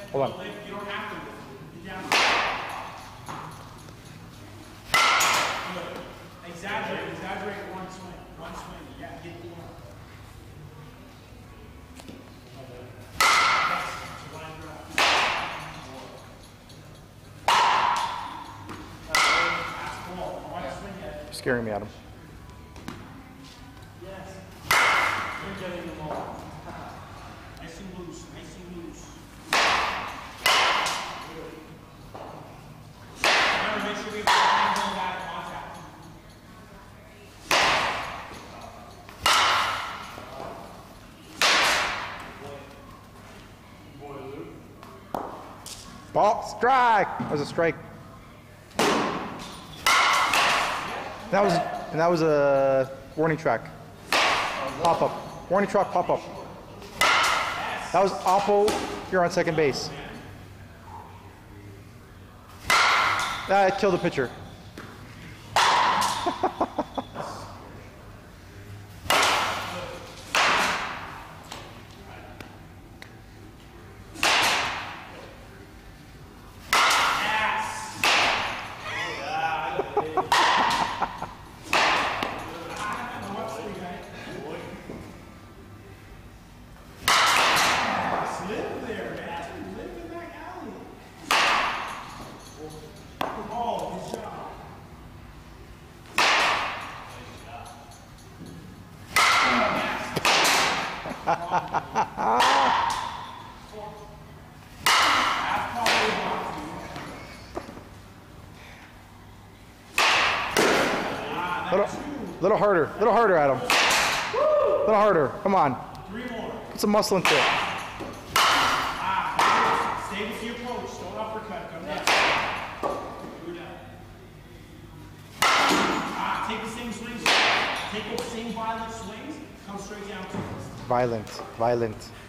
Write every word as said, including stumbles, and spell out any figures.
Hold on. You don't have to lift. Get down. Good. Exaggerate, exaggerate one swing. One swing. Yeah, get the one. Yes, it's a line drop. That's cool. I want to swing it. You're scaring me, Adam. Yes. You're getting them all. Nice and loose, nice and loose. Remember, make sure we have the hands on that contact. Ball, strike! That was a strike. That was, and that was a warning track. Pop up. Warning track, pop up. That was Oppo. You're on second base. That killed the pitcher. Little, little harder, little harder, Adam. Little harder. Come on. Three more. Put some muscle into it. Ah, stay with your approach. Don't uppercut. Come down. Go down. Ah, take the same swings. Take the same violent swings. Come straight down to us. Violent, violent.